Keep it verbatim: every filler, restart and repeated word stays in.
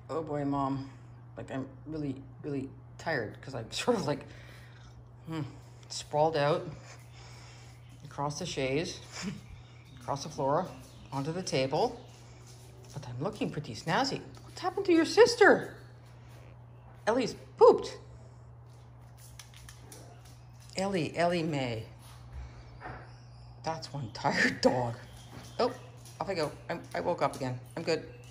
Oh boy, Mom. Like, I'm really, really tired because I'm sort of like hmm, sprawled out across the chaise, across the floor, onto the table. But I'm looking pretty snazzy. What's happened to your sister? Ellie's pooped. Ellie, Ellie Mae. That's one tired dog. Oh, off I go. I'm, I woke up again. I'm good.